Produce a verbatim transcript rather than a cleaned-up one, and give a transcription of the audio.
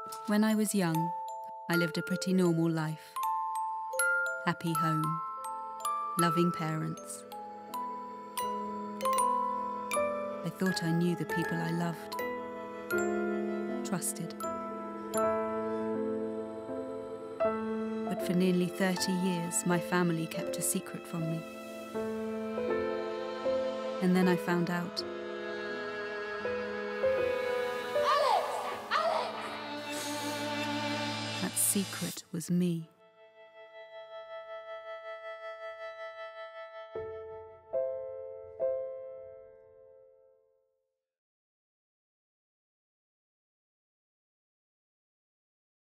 When I was young, I lived a pretty normal life. Happy home, loving parents. I thought I knew the people I loved, trusted. But for nearly thirty years, my family kept a secret from me. And then I found out. Alex! Alex! That secret was me.